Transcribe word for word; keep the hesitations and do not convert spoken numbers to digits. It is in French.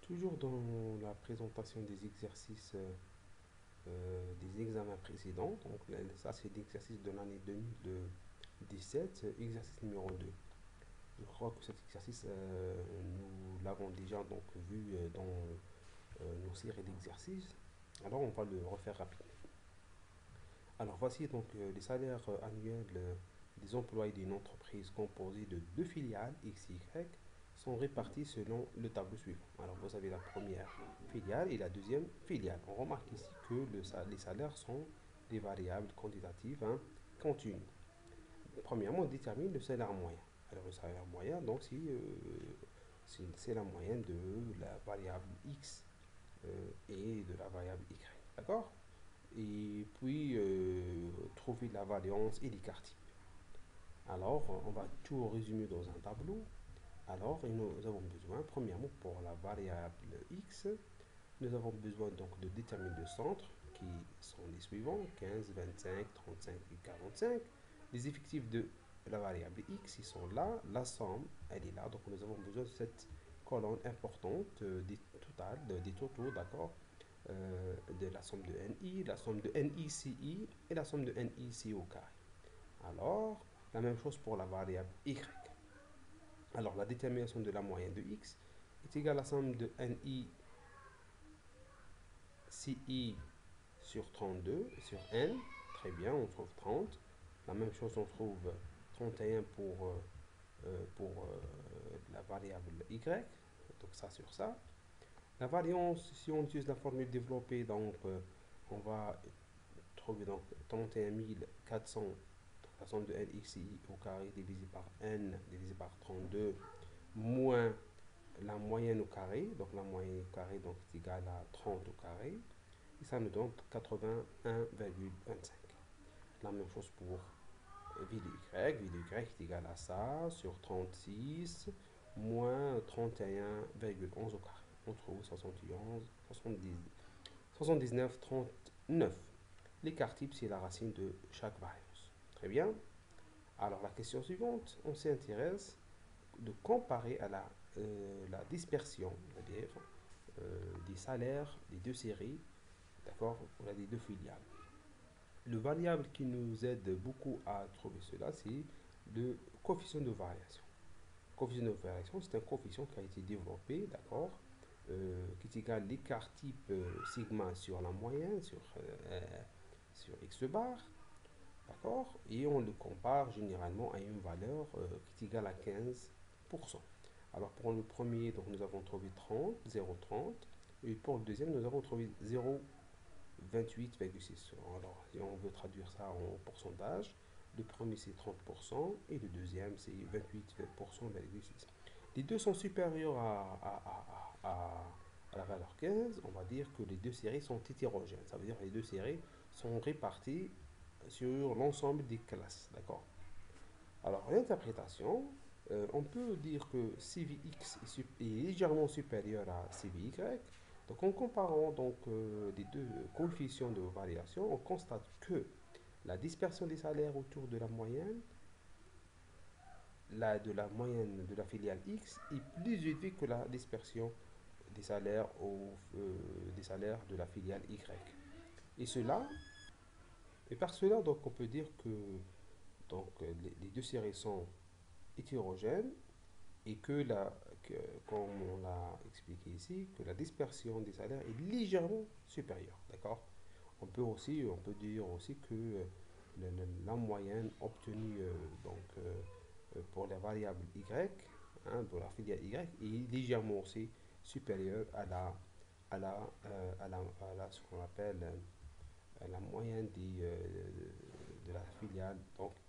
Toujours dans la présentation des exercices euh, euh, des examens précédents, donc là, ça c'est l'exercice de l'année deux mille dix-sept, euh, exercice numéro deux. Je crois que cet exercice, euh, nous l'avons déjà donc vu euh, dans euh, nos séries d'exercices. Alors on va le refaire rapidement. Alors voici donc euh, les salaires euh, annuels euh, des employés d'une entreprise composée de deux filiales X et Y sont répartis selon le tableau suivant. Alors vous avez la première filiale et la deuxième filiale. On remarque ici que le les salaires sont des variables quantitatives hein, continues. Premièrement, on détermine le salaire moyen. Alors le salaire moyen, donc c'est la moyenne de la variable X euh, et de la variable Y. D'accord? Et puis euh, trouver la variance et l'écart type. Alors, on va tout résumer dans un tableau. Alors, nous avons besoin, premièrement, pour la variable x, nous avons besoin donc de déterminer le centre, qui sont les suivants, quinze, vingt-cinq, trente-cinq et quarante-cinq. Les effectifs de la variable x, ils sont là, la somme, elle est là, donc nous avons besoin de cette colonne importante euh, des totales, des totaux, d'accord, euh, de la somme de ni, la somme de nici et la somme de nici au carré. Alors, la même chose pour la variable y. Alors, la détermination de la moyenne de x est égale à la somme de nici sur trente-deux sur n. Très bien, on trouve trente. La même chose, on trouve trente et un pour, euh, pour euh, la variable y. Donc, ça sur ça. La variance, si on utilise la formule développée, donc euh, on va trouver donc trente et un mille quatre cents, la somme de nxi au carré divisé par n divisé par trente-deux moins la moyenne au carré, donc la moyenne au carré donc est égale à trente au carré, et ça nous donne quatre-vingt-un virgule vingt-cinq. La même chose pour v de y, v de y est égal à ça sur trente-six moins trente et un virgule onze au carré. On trouve soixante-dix, soixante-dix-neuf, trente-neuf. L'écart type, c'est la racine de chaque variance. Très bien. Alors, la question suivante, on s'intéresse de comparer à la, euh, la dispersion, c'est-à-dire euh, des salaires des deux séries, d'accord, ou des deux filiales. Le variable qui nous aide beaucoup à trouver cela, c'est le coefficient de variation. Le coefficient de variation, c'est un coefficient qui a été développé, d'accord, euh, qui est égal à l'écart type euh, sigma sur la moyenne, sur, euh, sur x bar, d'accord, et on le compare généralement à une valeur euh, qui est égale à quinze pour cent. Alors pour le premier, donc nous avons trouvé trente, zéro virgule trente, et pour le deuxième, nous avons trouvé zéro virgule vingt-huit virgule six. Alors si on veut traduire ça en pourcentage, le premier c'est trente pour cent et le deuxième c'est vingt-huit pour cent virgule six. Les deux sont supérieurs à, à, à, à, à la valeur quinze, on va dire que les deux séries sont hétérogènes. Ça veut dire que les deux séries sont réparties sur l'ensemble des classes, d'accord? Alors, l'interprétation, euh, on peut dire que C V X est, sup- est légèrement supérieur à C V Y. Donc, en comparant donc, euh, les deux coefficients de variation, on constate que la dispersion des salaires autour de la moyenne, la, de la moyenne de la filiale X, est plus élevée que la dispersion des salaires, au, euh, des salaires de la filiale Y. Et cela, et par cela, donc, on peut dire que donc, les, les deux séries sont hétérogènes et que, la, que, comme on l'a expliqué ici, que la dispersion des salaires est légèrement supérieure. D'accord? On peut aussi, on peut dire aussi que euh, la, la, la moyenne obtenue euh, donc, euh, euh, pour la variable y, hein, pour la filiale y, est légèrement aussi supérieure à la, à la, euh, à la, à la ce qu'on appelle euh, la moyenne des, euh, de la filiale donc